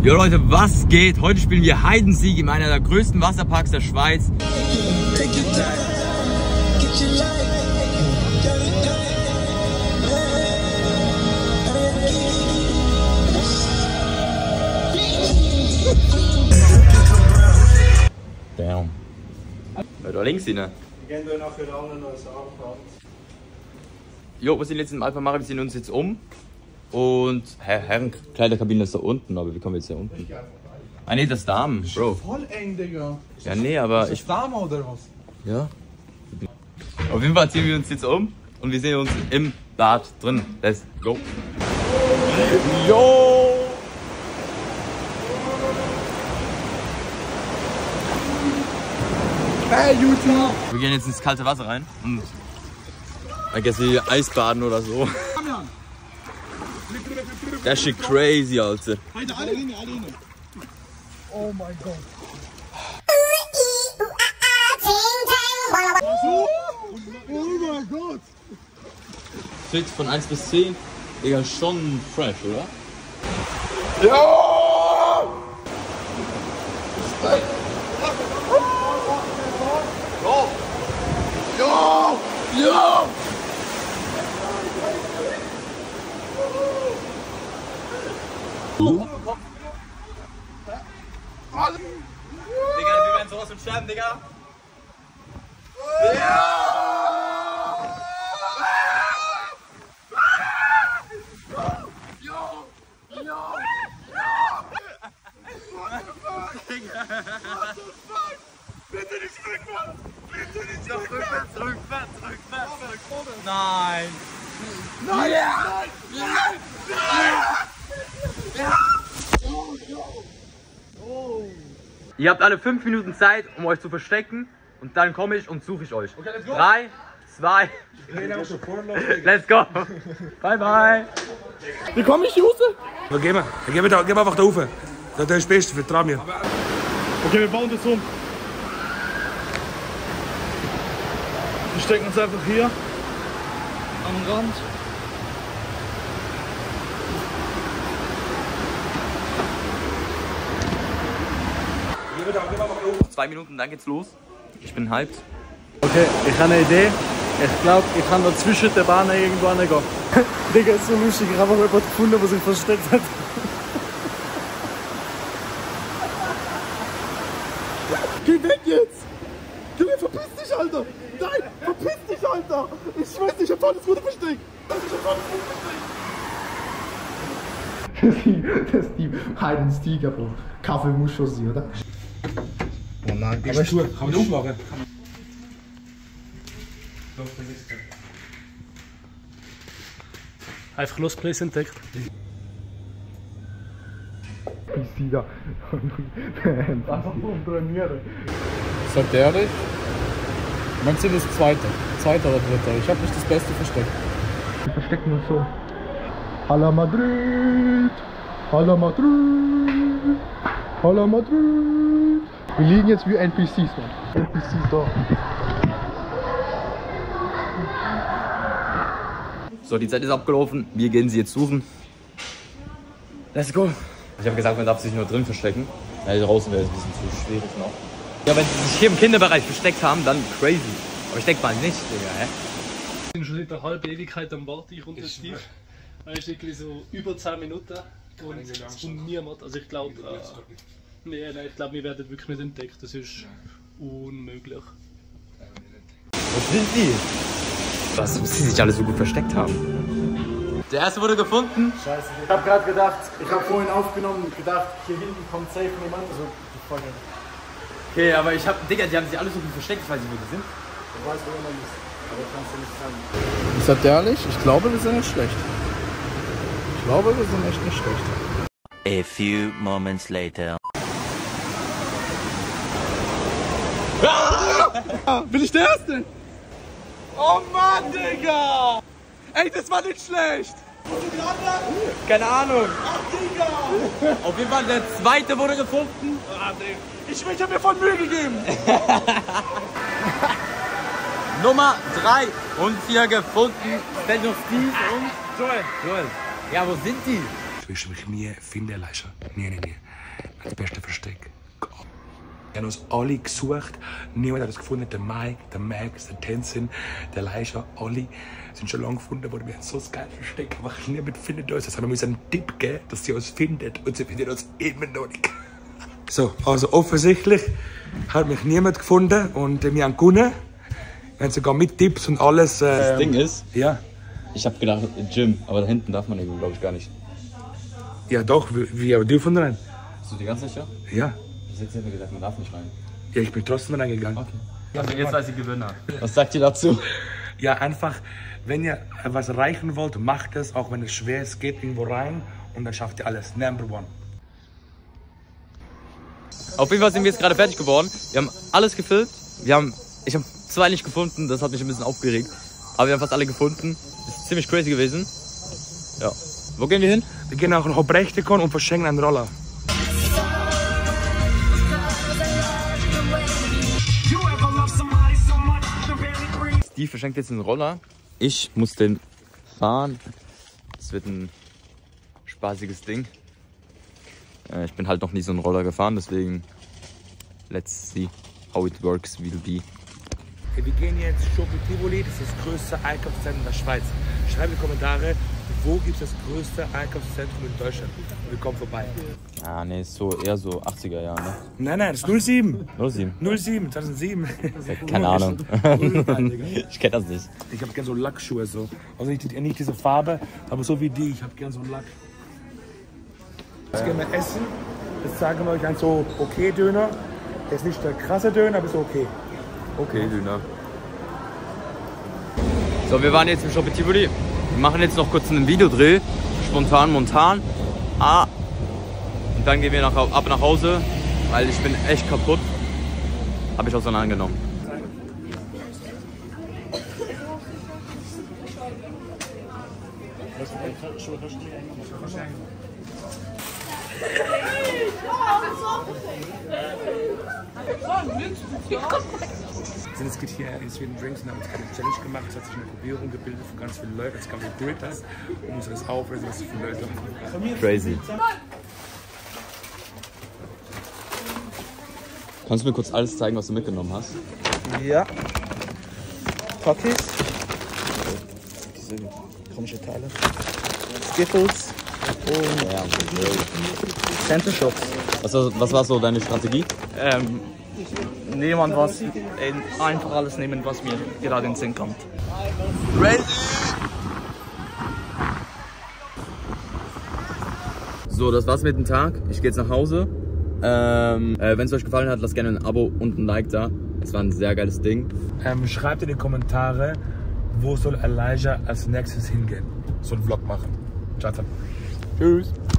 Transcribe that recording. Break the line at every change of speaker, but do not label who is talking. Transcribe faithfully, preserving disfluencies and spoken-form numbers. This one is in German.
Jo Leute, was geht? Heute spielen wir Hide and Seek in einer der größten Wasserparks der Schweiz. Damn. Da links hin, ne?
Wir gehen da nachher alle noch ins Abfahrt.
Jo, wir sind jetzt im Alpha Mare, wir ziehen uns jetzt um. Und Herr, Herrenkleiderkabine ist da unten, aber wie kommen wir jetzt hier unten? Ah ne, das ist Damen, Bro.
Voll eng, Digga.
Ja nee, aber
ist
ich...
Ist das Dame oder was?
Ja. Auf jeden Fall ziehen wir uns jetzt um und wir sehen uns im Bad drin. Let's go. Yo!
Hey, YouTube!
Wir gehen jetzt ins kalte Wasser rein und I guess wie Eisbaden oder so. Das ist shit crazy, Alter.
Oh mein Gott. Oh mein Gott.
Fit von eins bis zehn, Digga, schon fresh, oder?
Ja! Ja! Ja!
Digga, wir werden sowas von sterben, Digga.
Ja! Bitte nicht rückwärts! Bitte nicht rückwärts!
Rückwärts, rückwärts, rückwärts. Nein!
Nein! Nein! Nein! Nein!
Ihr habt alle fünf Minuten Zeit, um euch zu verstecken. Und dann komme ich und suche ich euch.
Okay, let's go!
Drei, zwei, let's go! Bye, bye!
Wie komme ich hier raus? Ja, geh mal. Geh mal, da, geh mal einfach da rauf. Das ist das Beste, vertrau mir. Okay, wir bauen das um. Wir stecken uns einfach hier am Rand.
Zwei Minuten, dann geht's los. Ich bin hyped.
Okay, ich habe eine Idee. Ich glaube, ich kann da zwischen den Bahnen irgendwo hingehen. Digga, ist so lustig. Ich habe einfach jemanden gefunden, der sich versteckt hat. Geh weg jetzt! Junge, verpiss dich, Alter! Nein, verpiss dich, Alter! Ich weiß nicht, ich hab alles Gute versteckt! Ich hab alles Gute versteckt! Das ist die Hide and Seek, aber Kaffee muss schon sein, oder? Oh nein, aber ich tue. Kann man aufmachen? Einfach Lost Place entdeckt. Ich sehe da. Einfach nur trainieren.
Sagt ehrlich? Mein Ziel ist zweiter. Zweiter oder dritter. Ich habe nicht das Beste versteckt.
Wir verstecken uns so. Hala Madrid! Hala Madrid! Hala Madrid! Wir liegen jetzt wie N P Cs, Mann. N P Cs da.
So, die Zeit ist abgelaufen. Wir gehen sie jetzt suchen. Let's go. Ich habe gesagt, man darf sich nur drin verstecken. Ja, draußen wäre es ein bisschen zu schwierig noch. Ja, wenn sie sich hier im Kinderbereich versteckt haben, dann crazy. Aber ich denke mal nicht, Digga, hä?
Ich bin schon seit einer halben Ewigkeit am Bord, ich und der Steve. Es ist wirklich so über zehn Minuten und es kommt niemand. Also ich glaube, äh, nee, nein, ich glaube, wir werden wirklich nicht entdeckt. Das ist unmöglich.
Wo sind die? Was, muss sie sich alle so gut versteckt haben? Der erste wurde gefunden.
Scheiße. Ich habe gerade gedacht, ich habe vorhin aufgenommen und gedacht, hier hinten kommt safe niemand. Also die Folge.
Okay, aber ich hab, Digga, die haben sich alle so gut versteckt, ich weiß nicht, wo die sind.
Ich weiß, wo jemand ist, aber kannst du nicht sagen.
Ich sag dir ehrlich, ich glaube, wir sind nicht schlecht. Ich glaube, wir sind echt nicht schlecht.
A few moments later.
Ah, bin ich der Erste? Oh Mann, Digga! Ey, das war nicht schlecht! Wo sind die anderen?
Keine Ahnung.
Ach, Digga!
Auf jeden Fall, der zweite wurde gefunden.
Ah, Digga. Ich, ich hab mir voll Mühe gegeben!
Nummer drei und hier gefunden. Fällt noch Steve und Joel. Joel. Ja, wo sind die?
wirst du mich nie finden, Elijah. Nie, nie, nie. Das beste Versteck. Wir haben uns alle gesucht. Niemand hat es gefunden. Der Mike, der Max, der Tenzin, der Elijah, alle sind schon lange gefunden worden. Wir haben so ein geiles Versteck. Aber niemand findet uns. Jetzt haben wir uns einen Tipp gegeben, dass sie uns findet. Und sie findet uns immer noch nicht. So, also offensichtlich hat mich niemand gefunden. Und wir haben gewonnen. Wir haben sogar mit Tipps und alles. Ähm,
Das Ding ist,
ja.
ich habe gedacht, Gym, aber da hinten darf man eben, glaube ich, gar nicht.
Ja, doch. Wie, aber dürfen rein?
Bist du dir ganz sicher?
Ja.
Bis jetzt haben wir gesagt, man darf nicht rein.
Ja, ich bin trotzdem reingegangen.
Okay. Also jetzt weiß ich Gewinner. Was sagt ihr dazu?
Ja, einfach, wenn ihr was erreichen wollt, macht es, auch wenn es schwer ist, geht irgendwo rein und dann schafft ihr alles. Number one.
Auf jeden Fall sind wir jetzt gerade fertig geworden. Wir haben alles gefilmt. Wir haben, ich habe zwei nicht gefunden, das hat mich ein bisschen aufgeregt. Aber wir haben fast alle gefunden. Das ist ziemlich crazy gewesen. Ja. Wo gehen wir hin?
Wir gehen auch nach Brechtekon und verschenken einen Roller.
Steve verschenkt jetzt einen Roller. Ich muss den fahren. Das wird ein spaßiges Ding. Äh, ich bin halt noch nie so einen Roller gefahren, deswegen let's see how it works will be.
Okay, wir gehen jetzt Shopping Tivoli, das ist das größte Einkaufszentrum der Schweiz. Schreibt in die Kommentare, wo gibt es das größte Einkaufszentrum in Deutschland? Wir kommen vorbei.
Ah ne, ist so eher so achtziger Jahre, ne?
Nein, nein, das ist null sieben.
null sieben.
null sieben, zweitausendsieben.
Keine Ahnung. Ich kenne das nicht.
Ich habe gerne so Lackschuhe so. Also nicht, nicht diese Farbe, aber so wie die. Ich habe gerne so Lack. Jetzt gehen wir essen. Jetzt sagen wir euch ein so okay Döner. Der ist nicht der krasse Döner, aber ist okay.
Okay, Döner. So, wir waren jetzt im Shopping Tivoli. Wir machen jetzt noch kurz einen Videodreh. Spontan, montan. Ah. Und dann gehen wir nach, ab nach Hause, weil ich bin echt kaputt. Habe ich auseinandergenommen.
Es geht hier in Sweden Drinks und haben uns eine Challenge gemacht. Es hat sich eine Gruppierung gebildet von ganz vielen Leuten. Es gab so Gritters und uns das auflösen, was für Leute haben.
Crazy. Kannst du mir kurz alles zeigen, was du mitgenommen hast?
Ja. Takis. Diese komische Teile. Skittles und
Ja.
Center Shocks.
Was, war- was war so deine Strategie?
Ähm, niemand was, äh, einfach alles nehmen, was mir gerade in den Sinn kommt.
So, das war's mit dem Tag. Ich gehe jetzt nach Hause. Ähm, äh, wenn es euch gefallen hat, lasst gerne ein Abo und ein Like da. Es war ein sehr geiles Ding.
Ähm, schreibt in die Kommentare, wo soll Elijah als nächstes hingehen? So einen Vlog machen. Ciao, ciao.
Tschüss.